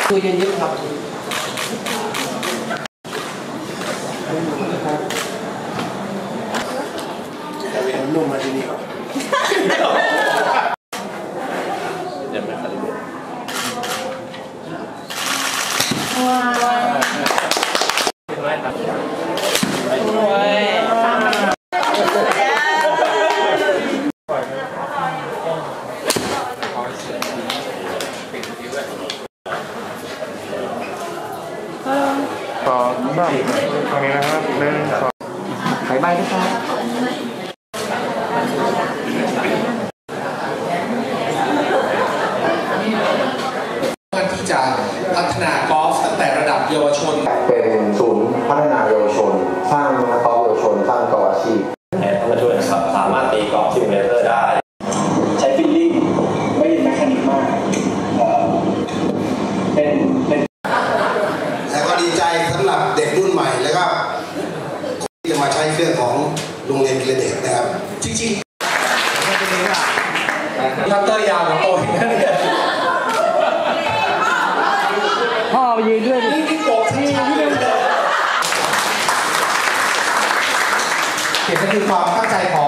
ตัวเย็นๆครับแต่เป็นนุ่มมาที่นี่ครับยังไม่คันเลยว้าว2 3ตรงนี้นะครับ1 2ไข่ใบนะครับที่จะพัฒนากอล์ฟตั้งแต่ระดับเยาวชนเป็นศูนย์พัฒนาเยาวชนสร้างนักกอล์ฟเยาวชนสร้างกอล์ฟอาชีพมาช่วยนะครับสามารถตีกอล์ฟซิมูเลเตอร์ได้ใช้ฟีลลิ่งไม่ได้แมคานิกมากแต่ก็ดีใจสำหรับเด็กรุ่นใหม่แล้วก็ที่จะมาใช้เครื่องของโรงเรียนกีฬาเด็กนะครับจริงๆคัตเตอร์ยาวของโตอีกนะเนี่ยพ่อไปยืนด้วยนี่โกรธที่เก็บก็คือความตั้งใจของ